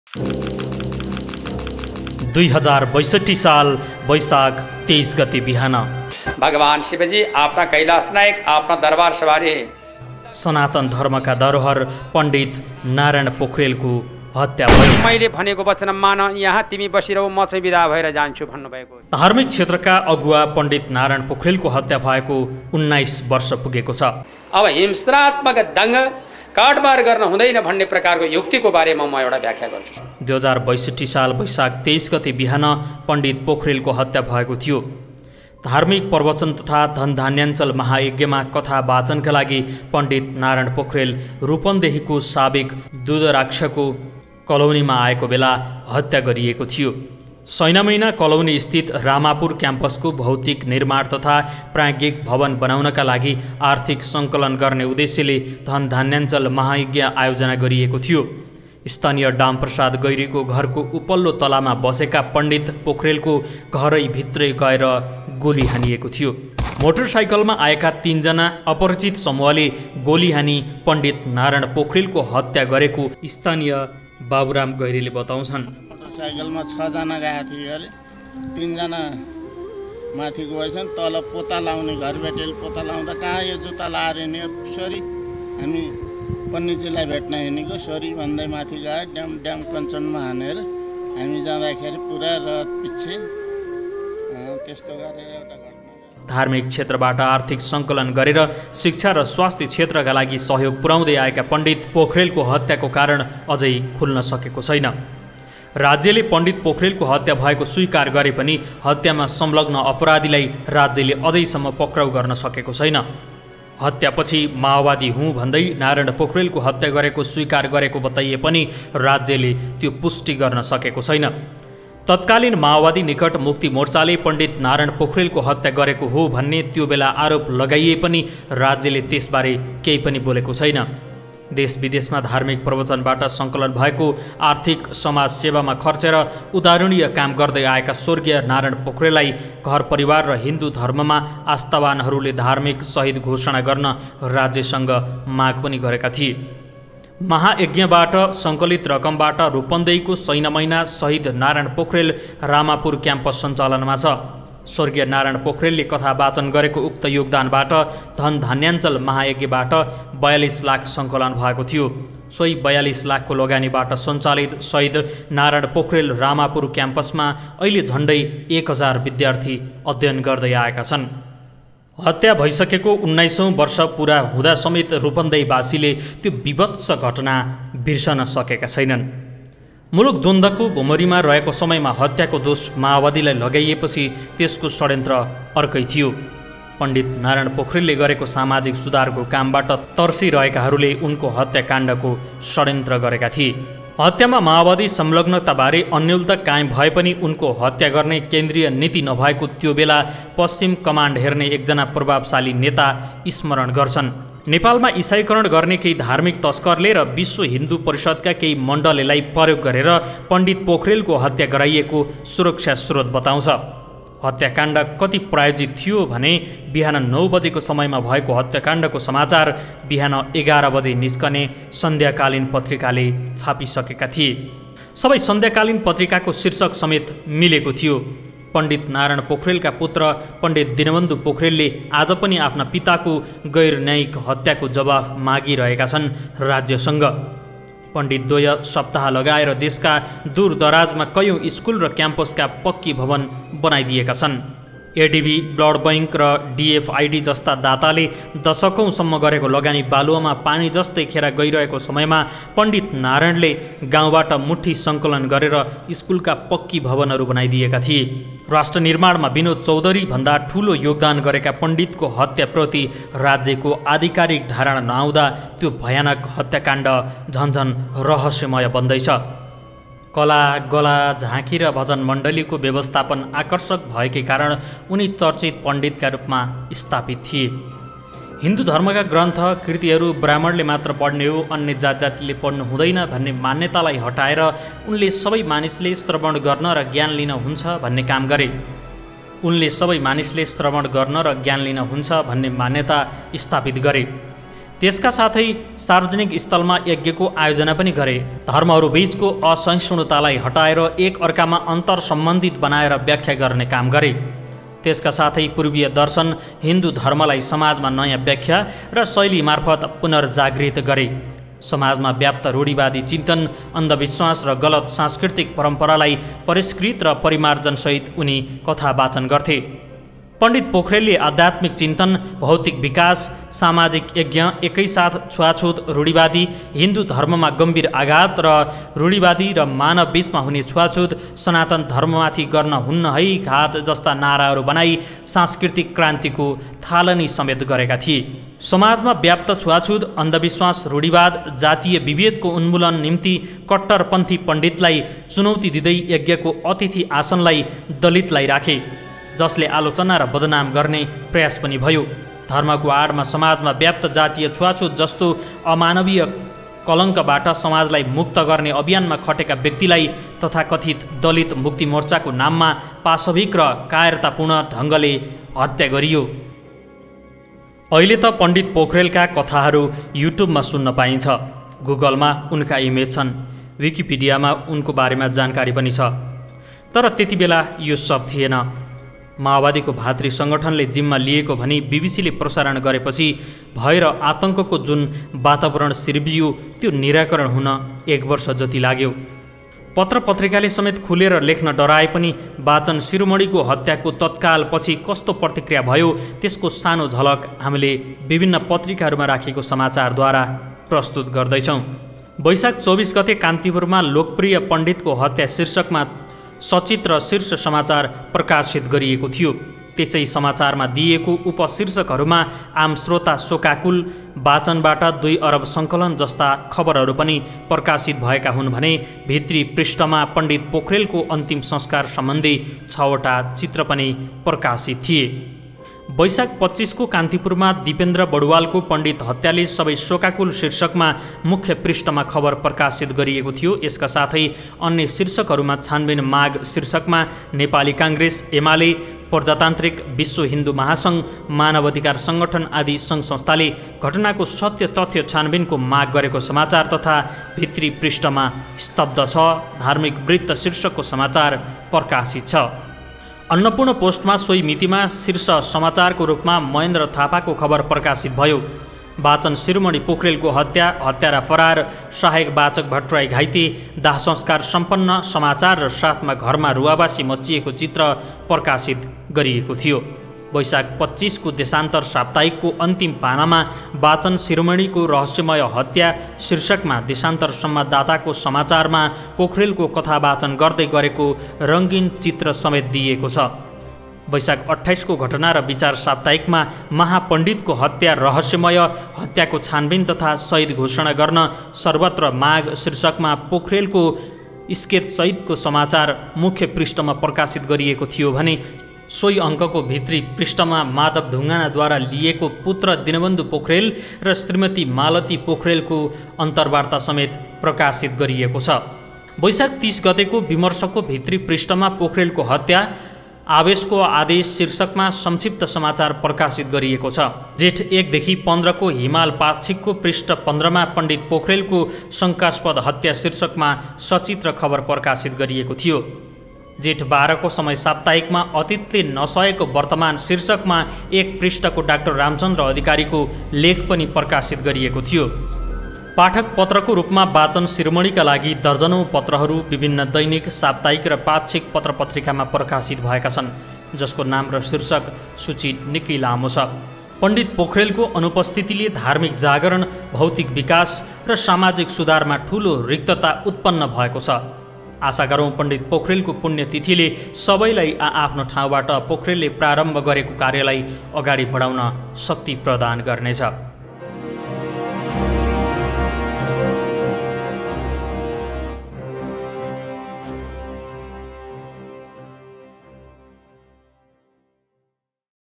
2062 साल वैशाख 23 गते बिहान भगवान शिवजी आफ्ना कैलाश नायक आफ्ना दरबार सवारी सनातन धर्मका धरोहर पण्डित नारायण पोखरेलको हत्या भयो। मैले भनेको वचन मान, यहाँ तिमी बसिरहौ, म चाहिँ विदा भएर जान्छु भन्नुभएको। धार्मिक क्षेत्रका अगुवा पण्डित नारायण पोखरेलको हत्या भएको 19 वर्ष पुगेको छ। अब हिंसात्मक दंग काटमार गर्न हुँदैन भन्ने प्रकारको युक्तिको बारेमा म एउटा व्याख्या गर्छु। 2062 साल वैशाख 23 गते बिहान पण्डित पोखरेलको हत्या भएको थियो। धार्मिक प्रवचन तथा धनधान्याञ्चल महायज्ञमा कथा वाचनका लागि पण्डित नारायण पोखरेल रूपन्देहीको साबिक दुधराक्षको कलोनीमा आएको बेला हत्या गरिएको थियो। सैनामैना कलोनी स्थित रामापुर क्याम्पसको भौतिक निर्माण तथा प्राज्ञिक भवन बनाउनका लागि आर्थिक सङ्कलन गर्ने उद्देश्यले धनधान्याञ्चल महायज्ञ आयोजना गरिएको थियो। स्थानीय डामप्रसाद गैरीको घरको उपल्लो तलामा बसेका पण्डित पोखरेलको घरै भित्रै गएर गोली हानिएको थियो। मोटरसाइकलमा आएका 3 जना अपरिचित समूहले गोली हानी पण्डित नारायण पोखरेलको हत्या गरेको स्थानीय बाबुराम गैरीले बताउँछन्। मोटरसाइकलमा 6 जना गएका थिए अरे, 3 जना माथि गएछन्, तल पोता लाउने घरबेटीले पोता लाउँदा कहाँ यो जुत्ता लाएर हिँड्यो, सरी हामी पण्डितजीलाई भेट्न हिँडेको, सरी भन्दै माथि गए, ड्याम कञ्चनमा हानेर हामी जाँदाखेरि पुरा रथ पछि त्यस्तो गरेर एउटा घटना। धार्मिक क्षेत्रबाट आर्थिक सङ्कलन गरेर शिक्षा र स्वास्थ्य क्षेत्रका लागि सहयोग पुर्याउँदै आएका पण्डित पोखरेलको हत्याको कारण अझै खुल्न सकेको छैन। राज्यले पण्डित पोखरेलको हत्या भएको स्वीकार गरे पनि हत्यामा संलग्न अपराधीलाई राज्यले अझैसम्म पक्राउ गर्न सकेको छैन। हत्यापछि माओवादी हुँ भन्दै नारायण पोखरेलको हत्या गरेको स्वीकार गरेको बताइए पनि राज्यले त्यो पुष्टि गर्न सकेको छैन। तत्कालीन माओवादी निकट मुक्ति मोर्चाले पण्डित नारायण पोखरेलको हत्या गरेको हो भन्ने त्यो बेला आरोप लगाइए पनि राज्यले त्यसबारे केही पनि बोलेको छैन। देश विदेशमा धार्मिक प्रवचनबाट सङ्कलन भएको आर्थिक समाज सेवामा खर्चेर उदाहरणीय काम गर्दै आएका स्वर्गीय नारायण पोखरेललाई घर परिवार र हिन्दू धर्ममा आस्थावानहरूले धार्मिक शहीद घोषणा गर्न राज्यसँग माग पनि गरेका थिए। महायज्ञबाट सङ्कलित रकमबाट रूपन्देहीको सैनामैना शहीद नारायण पोखरेल रामापुर क्याम्पस सञ्चालनमा छ। स्वर्गीय नारायण पोखरेलले कथा वाचन गरेको उक्त योगदानबाट धनधान्याञ्चल महायज्ञबाट 42 लाख सङ्कलन भएको थियो। सोही 42 लाखको लगानीबाट सञ्चालित शहीद नारायण पोखरेल रामापुर क्याम्पसमा अहिले झन्डै 1000 विद्यार्थी अध्ययन गर्दै आएका छन्। हत्या भइसकेको 19औं वर्ष पुरा हुँदा समेत रूपन्देहीवासीले त्यो विभत्स घटना बिर्सन सकेका छैनन्। मुलुक द्वन्द्वको भुमरीमा रहेको समयमा हत्याको दोष माओवादीलाई लगाइएपछि त्यसको षड्यन्त्र अर्कै थियो। पण्डित नारायण पोखरेलले गरेको सामाजिक सुधारको कामबाट तर्सिरहेकाहरूले उनको हत्याकाण्डको षड्यन्त्र गरेका थिए। हत्यामा माओवादी संलग्नताबारे अन्योलता कायम भए पनि उनको हत्या गर्ने केन्द्रीय नीति नभएको त्यो बेला पश्चिम कमान्ड हेर्ने एकजना प्रभावशाली नेता स्मरण गर्छन्। नेपालमा इसाईकरण गर्ने केही धार्मिक तस्करले र विश्व हिन्दू परिषदका केही मण्डलीलाई प्रयोग गरेर पण्डित पोखरेलको हत्या गराइएको सुरक्षा स्रोत बताउँछ। हत्याकाण्ड कति प्रायोजित थियो भने बिहान 9 बजेको समयमा भएको हत्याकाण्डको समाचार बिहान 11 बजे निस्कने सन्ध्याकालीन पत्रिकाले छापिसकेका थिए। सबै सन्ध्याकालीन पत्रिकाको शीर्षक समेत मिलेको थियो। पण्डित नारायण पोखरेलका पुत्र पण्डित दीनबन्धु पोखरेलले आज पनि आफ्ना पिताको गैर न्यायिक हत्याको जवाफ मागिरहेका छन् राज्यसँग। पण्डितद्वय सप्ताह लगाएर देशका दूरदराजमा कयौँ स्कुल र क्याम्पसका पक्की भवन बनाइदिएका छन्। एडिबी, ब्लड बैंक र डिएफआइडी जस्ता दाताले दशकौँसम्म गरेको लगानी बालुवामा पानी जस्तै खेर गइरहेको समयमा पण्डित नारायणले गाउँबाट मुठी सङ्कलन गरेर स्कुलका पक्की भवनहरू बनाइदिएका थिए। राष्ट्र निर्माणमा विनोद चौधरी भन्दा ठुलो योगदान गरेका पण्डितको हत्याप्रति राज्यको आधिकारिक धारणा नआउँदा त्यो भयानक हत्याकाण्ड झन्झन रहस्यमय बन्दैछ। कला, गला, झाँकी र भजन मण्डलीको व्यवस्थापन आकर्षक भएकै कारण उनी चर्चित पण्डितका रूपमा स्थापित थिए। हिन्दू धर्मका ग्रन्थ कृतिहरू ब्राह्मणले मात्र पढ्ने हो, अन्य जातिले पढ्नु हुँदैन भन्ने मान्यतालाई हटाएर उनले सबै मानिसले श्रवण गर्न र ज्ञान लिन हुन्छ भन्ने काम गरे। उनले सबै मानिसले श्रवण गर्न र ज्ञान लिन हुन्छ भन्ने मान्यता स्थापित गरे। त्यसका साथै सार्वजनिक स्थलमा यज्ञको आयोजना पनि गरे। धर्महरूबीचको असहिष्णुतालाई हटाएर एक अर्कामा अन्तर सम्बन्धित बनाएर व्याख्या गर्ने काम गरे। त्यसका साथै पूर्वीय दर्शन हिन्दू धर्मलाई समाजमा नयाँ व्याख्या र शैली मार्फत पुनर्जागृत गरे। समाजमा व्याप्त रूढिवादी चिन्तन, अन्धविश्वास र गलत सांस्कृतिक परम्परालाई परिष्कृत र परिमार्जनसहित उनी कथा वाचन गर्थे। पण्डित पोखरेलले आध्यात्मिक चिन्तन, भौतिक विकास, सामाजिक यज्ञ, एकैसाथ छुवाछुत, रूढिवादी हिन्दू धर्ममा गम्भीर आघात र रूढिवादी र मानव बीचमा हुने छुवाछुत, सनातन धर्ममाथि गर्न हुन्न है घात जस्ता नाराहरू बनाई सांस्कृतिक क्रान्तिको थालनी समेत गरेका थिए। समाजमा व्याप्त छुवाछुत, अन्धविश्वास, रूढिवाद, जातीय विभेदको उन्मूलन निम्ति कट्टरपन्थी पण्डितलाई चुनौती दिँदै यज्ञको अतिथि आसनलाई दलितलाई राखे, जसले आलोचना र बदनाम गर्ने प्रयास पनि भयो। धर्मको आडमा समाजमा व्याप्त जातीय छुवाछुत जस्तो अमानवीय कलङ्कबाट समाजलाई मुक्त गर्ने अभियानमा खटेका व्यक्तिलाई तथाकथित दलित मुक्ति मोर्चाको नाममा पाशविक र कायरतापूर्ण ढङ्गले हत्या गरियो। अहिले त पण्डित पोखरेलका कथाहरू युट्युबमा सुन्न पाइन्छ। गुगलमा उनका इमेज छन्, विकिपिडियामा उनको बारेमा जानकारी पनि छ। तर त्यति बेला यो सब थिएन। माओवादीको भातृ सङ्गठनले जिम्मा लिएको भनी बिबिसीले प्रसारण गरेपछि भएर आतङ्कको जुन वातावरण सिर्बियो त्यो निराकरण हुन 1 वर्ष जति लाग्यो। पत्र पत्रिकाले समेत खुलेर लेख्न डराए पनि वाचन शिरोमणिको हत्याको तत्काल पछि कस्तो प्रतिक्रिया भयो त्यसको सानो झलक हामीले विभिन्न पत्रिकाहरूमा राखेको समाचारद्वारा प्रस्तुत गर्दैछौँ। वैशाख 24 गते कान्तिपुरमा लोकप्रिय पण्डितको हत्या शीर्षकमा सचित्र शीर्ष समाचार प्रकाशित गरिएको थियो। त्यसै समाचारमा दिएको उपशीर्षकहरूमा आम श्रोता शोकाकुल, वाचनबाट 2 अरब सङ्कलन जस्ता खबरहरू पनि प्रकाशित भएका हुन् भने भित्री पृष्ठमा पण्डित पोखरेलको अन्तिम संस्कार सम्बन्धी 6वटा चित्र पनि प्रकाशित थिए। वैशाख 25 को कान्तिपुरमा दिपेन्द्र बडुवालको पण्डित हत्याले सबै शोकाकुल शीर्षकमा मुख्य पृष्ठमा खबर प्रकाशित गरिएको थियो। यसका साथै अन्य शीर्षकहरूमा छानबिन माग शीर्षकमा नेपाली काङ्ग्रेस, एमाले, प्रजातान्त्रिक, विश्व हिन्दू महासङ्घ, मानवाधिकार सङ्गठन आदि सङ्घ संस्थाले घटनाको सत्य तथ्य छानबिनको माग गरेको समाचार तथा भित्री पृष्ठमा स्तब्ध छ धार्मिक वृत्त शीर्षकको समाचार प्रकाशित छ। अन्नपूर्ण पोस्टमा सोही मितिमा शीर्ष समाचारको रूपमा महेन्द्र थापाको खबर प्रकाशित भयो। वाचन शिरोमणि पोखरेलको हत्या, हत्यारा फरार, सहायक वाचक भट्टराई घाइते, दाह संस्कार सम्पन्न, समाचार र साथमा घरमा रुवाबासी मचिएको चित्र प्रकाशित गरिएको थियो। वैशाख 25 को देशान्तर साप्ताहिकको अन्तिम पानामा वाचन शिरोमणिको रहस्यमय हत्या शीर्षकमा देशान्तर संवाददाताको समाचारमा पोखरेलको कथा वाचन गर्दै गरेको रङ्गीन चित्र समेत दिएको छ। वैशाख 28 को घटना र विचार साप्ताहिकमा महापण्डितको हत्या रहस्यमय हत्याको छानबिन तथा शहीद घोषणा गर्न सर्वत्र माग शीर्षकमा पोखरेलको स्केचसहितको समाचार मुख्य पृष्ठमा प्रकाशित गरिएको थियो भने सोही अङ्कको भित्री पृष्ठमा माधव ढुङ्गानाद्वारा लिएको पुत्र दिनबन्धु पोखरेल र श्रीमती मालती पोखरेलको अन्तर्वार्ता समेत प्रकाशित गरिएको छ। वैशाख 30 गतेको विमर्शको भित्री पृष्ठमा पोखरेलको हत्या आवेशको आदेश शीर्षकमा संक्षिप्त समाचार प्रकाशित गरिएको छ। जेठ 1 देखि 15 को हिमाल पाक्षिकको पृष्ठ 15 मा पण्डित पोखरेलको शङ्कास्पद हत्या शीर्षकमा सचित्र खबर प्रकाशित गरिएको थियो। जेठ 12 को समय साप्ताहिकमा अतीतले नसहेको वर्तमान शीर्षकमा 1 पृष्ठको डाक्टर रामचन्द्र अधिकारीको लेख पनि प्रकाशित गरिएको थियो। पाठक पत्रको रूपमा वाचन शिरोमणिका लागि दर्जनौं पत्रहरू विभिन्न दैनिक, साप्ताहिक र पाक्षिक पत्र पत्रिकामा प्रकाशित भएका छन्, जसको नाम र शीर्षक सूची निकै लामो छ। पण्डित पोखरेलको अनुपस्थितिले धार्मिक जागरण, भौतिक विकास र सामाजिक सुधारमा ठूलो रिक्तता उत्पन्न भएको छ। आशा गरौँ पण्डित पोखरेलको पुण्यतिथिले सबैलाई आफ्नो ठाउँबाट पोखरेलले प्रारम्भ गरेको कार्यलाई अगाडि बढाउन शक्ति प्रदान गर्नेछ।